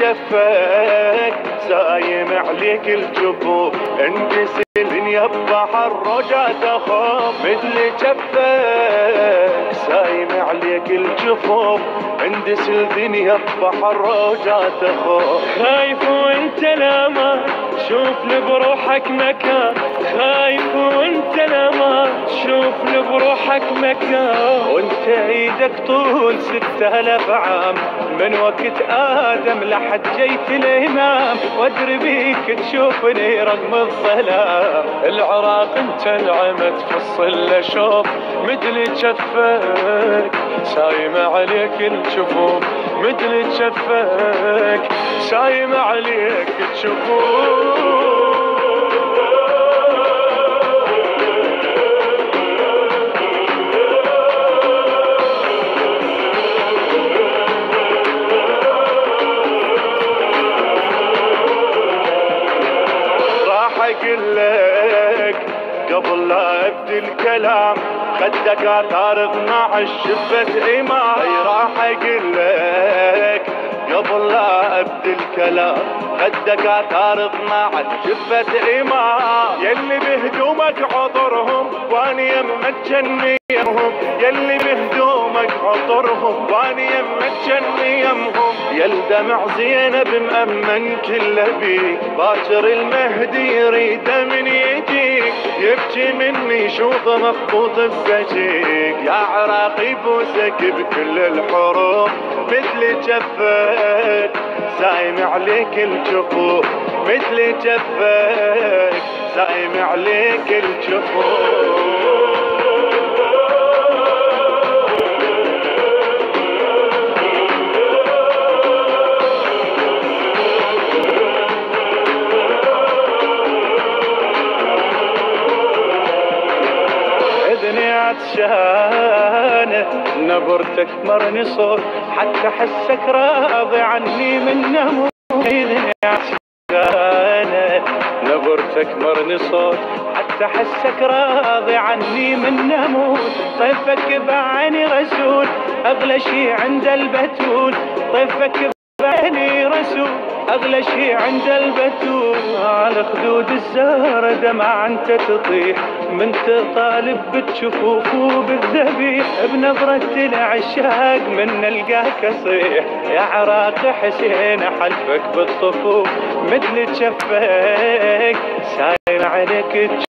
جفك سايم عليك الجفوف، اندس الدنيا ببحر رجعت اخاف. مثل جفك سايم عليك الجفوف، اندس الدنيا ببحر رجعت اخاف. خايف وانت لا شوف لبروحك مكان، خايف وانت لا شوف لبروحك مكان. وانت ايدك طول 6000 عام من وقت ادم لحد جيت الامام، وادري بيك تشوفني رغم الظلام. العراق انت انعمت في الصله شوف مثل جفك سايم عليك الجفوف، مثل جفك سايم عليك الجفوف. اقول لك قبل لا ابدي الكلام، خدك اثار 12 شفة امام. راح اقول لك قبل لا ابدي الكلام، خدك اثار 12 شفة امام. يلي بهدومك عطرهم واني يمك جنيهم، يلي بهدومك عطرهم واني يمك جنيهم. يل دمع زينب مأمن كله بيك، باكر المهدي يريد من يجيك. يبكي مني شوف مخطوط بوجهك، يا عراقي بوسك بكل الحروف. مثل جفك سايم عليك الجفوف، مثل جفك سايم عليك الجفوف. عطشانة نبرتك مرني صوت، حتى حسك راضي عني من نموت. إذني عطشانة نبرتك مرني صوت، حتى حسك راضي عني من نموت. طيفك بعيني رسول أغلى شي عند البتول، طيفك بعيني رسول أغلى شي عند البتول. على خدود الزهرة دمع أنت تطيح، من تطالب بتشوفوف وبالذبيح. بنظرة العشاق من نلقاك أصيح، يا عراق حسين حلفك بالطفوف. مثل جفك سايم عليك